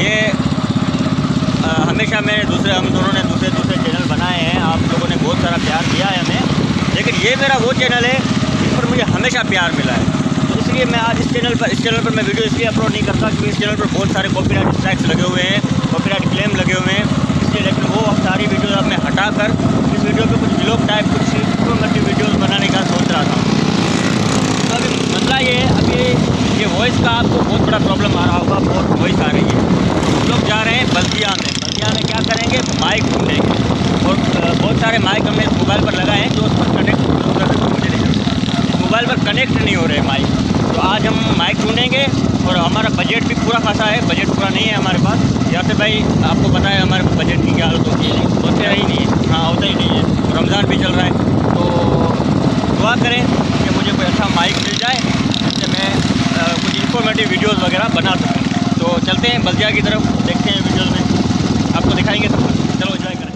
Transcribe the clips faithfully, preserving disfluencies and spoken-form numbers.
ये आ, हमेशा मैंने दूसरे हम दोनों ने दूसरे दूसरे चैनल बनाए हैं, आप लोगों ने बहुत सारा प्यार दिया है हमें, लेकिन ये मेरा वो चैनल है जिस पर मुझे हमेशा प्यार मिला है। तो इसलिए मैं आज इस चैनल पर इस चैनल पर मैं वीडियो इसलिए अपलोड नहीं करता क्योंकि इस चैनल पर बहुत सारे कॉपीराइट स्ट्राइक्स लगे हुए हैं, कॉपीराइट क्लेम लगे हुए हैं, इसलिए। लेकिन वो सारी वीडियो अब मैं हटा कर इस वीडियो पर कुछ व्लॉग टाइप कुछ इन्फॉर्मेटिव वीडियोज़ बनाने का सोच रहा था। तो अभी मसला ये है, अभी ये वॉइस का आपको बहुत बड़ा प्रॉब्लम आ रहा होगा, बहुत वॉइस आ रही है। हम लोग जा रहे हैं बल्दिया में। बल्दिया में क्या करेंगे, माइक ढूंढेंगे, और बहुत सारे माइक हमने मोबाइल पर लगाए हैं जो उस पर कनेक्ट मुझे नहीं, मोबाइल पर कनेक्ट नहीं हो रहे माइक। तो आज हम माइक ढूंढेंगे और हमारा बजट भी पूरा खासा है, बजट पूरा नहीं है हमारे पास। या फिर भाई आपको पता है हमारे बजट की क्या हालत होती है, होता ही नहीं है। हाँ, होता ही नहीं है। रमज़ान भी चल रहा है, तो दुआ करें कि मुझे कोई अच्छा माइक मिल जाए जिससे मैं आ, कुछ इन्फॉर्मेटिव वीडियोस वगैरह बना सकूँ। तो चलते हैं बल्दिया की तरफ, देखते हैं वीडियोस में, आपको दिखाएंगे सब कुछ। चलो एंजॉय करें।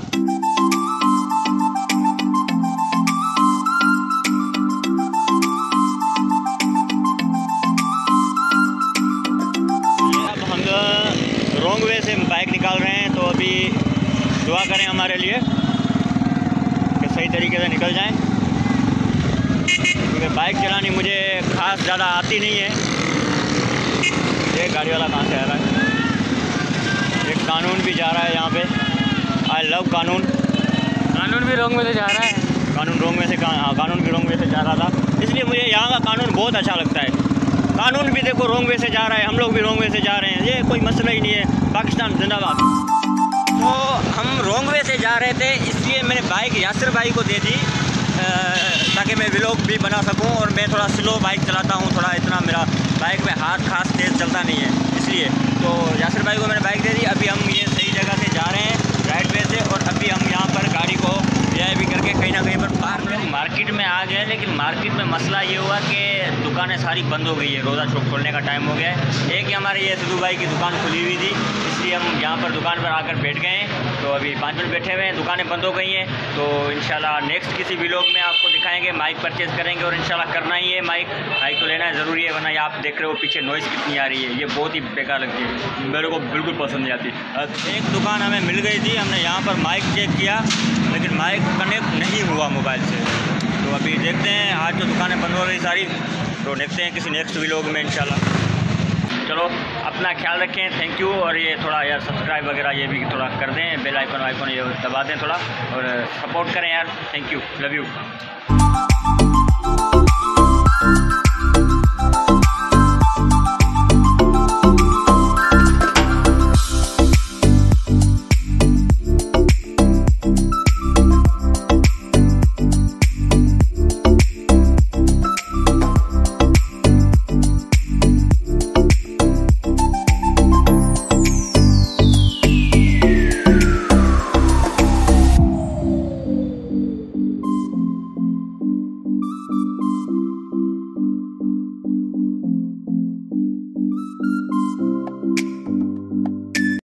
अब हम रॉन्ग वे से बाइक निकाल रहे हैं, तो अभी दुआ करें हमारे लिए कि सही तरीके से निकल जाएं, क्योंकि बाइक चलानी मुझे ख़ास ज़्यादा आती नहीं है। ये गाड़ी वाला कहाँ से आ रहा है? एक कानून भी जा रहा है यहाँ पे। आई लव कानून। कानून भी रॉन्ग में से जा रहा है। कानून रॉन्ग में से हाँ कानून भी रॉन्ग में से जा रहा था, इसलिए मुझे यहाँ का कानून बहुत अच्छा लगता है। कानून भी देखो रॉन्ग वे से जा रहा है, हम लोग भी रॉन्ग वे से जा रहे हैं, ये कोई मसला ही नहीं है। पाकिस्तान जिंदाबाद। तो हम रॉन्ग वे से जा रहे थे, इसलिए मैंने बाइक यासिर भाई को दे दी ताकि मैं व्लॉग भी बना सकूं। और मैं थोड़ा स्लो बाइक चलाता हूं, थोड़ा इतना मेरा बाइक में हाथ खास तेज़ चलता नहीं है, इसलिए। तो यासिर भाई को मैंने बाइक दे दी। अभी हम ये सही जगह से जा रहे हैं, राइट वे से, और अभी हम यहाँ पर गाड़ी को वी भी करके कहीं ना कहीं पर पार्क में मार्केट में आ गए। लेकिन मार्केट में मसला ये हुआ कि दुकानें सारी बंद हो गई है, रोज़ा शॉप खोलने का टाइम हो गया है। एक ही हमारे ये सिद्धू भाई की दुकान खुली हुई थी, इसलिए हम यहाँ पर दुकान पर आकर बैठ गए हैं। तो अभी पाँच मिनट बैठे हुए हैं, दुकानें बंद हो गई हैं। तो इंशाल्लाह नेक्स्ट किसी व्लॉग में आपको दिखाएंगे, माइक परचेज़ करेंगे, और इंशाल्लाह करना ही है माइक माइक तो लेना है ज़रूरी है, वरना ये आप देख रहे हो पीछे नॉइज़ कितनी आ रही है, ये बहुत ही बेकार लगती है, मेरे को बिल्कुल पसंद नहीं आती। एक दुकान हमें मिल गई थी, हमने यहाँ पर माइक चेक किया, लेकिन माइक कनेक्ट नहीं हुआ मोबाइल से। तो अभी देखते हैं, आज तो दुकानें बंद हो रही सारी, तो देखते हैं किसी नेक्स्ट व्लॉग में इंशाल्लाह। चलो अपना ख्याल रखें, थैंक यू। और ये थोड़ा यार सब्सक्राइब वगैरह ये भी थोड़ा कर दें, बेल आइकन वाइकन ये दबा दें थोड़ा, और सपोर्ट करें यार, थैंक यू, लव यू।